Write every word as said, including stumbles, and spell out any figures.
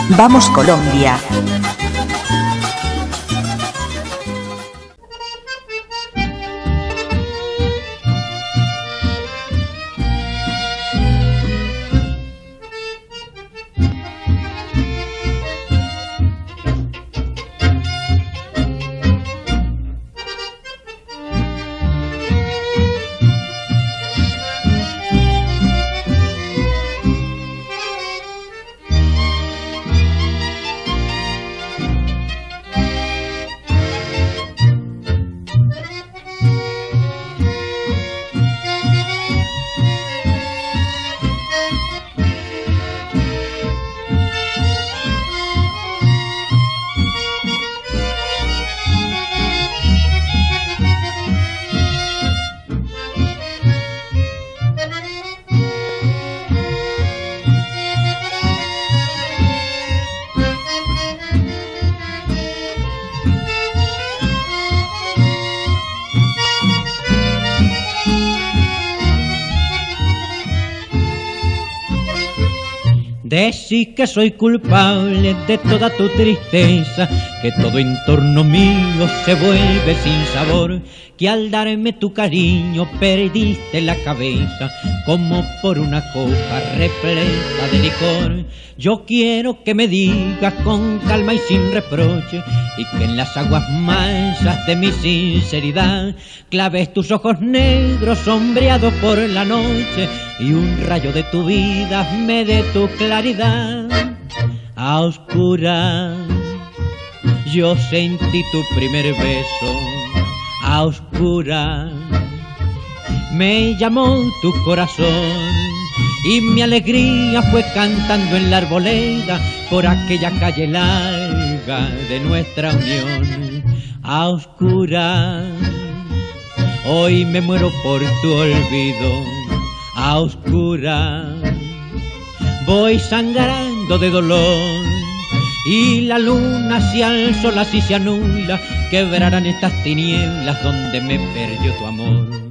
Vamos Colombia. Decís que soy culpable de toda tu tristeza, que todo en torno mío se vuelve sin sabor, que al darme tu cariño perdiste la cabeza, como por una copa repleta de licor. Yo quiero que me digas con calma y sin reproche, y que en las aguas mansas de mi sinceridad claves tus ojos negros sombreados por la noche, y un rayo de tu vida me dé tu claridad. A oscuras yo sentí tu primer beso, a oscuras me llamó tu corazón, y mi alegría fue cantando en la arboleda por aquella calle larga de nuestra unión. A oscuras hoy me muero por tu olvido, a oscuras voy sangrando de dolor, y la luna si al sol así se anula, quebrarán estas tinieblas donde me perdió tu amor.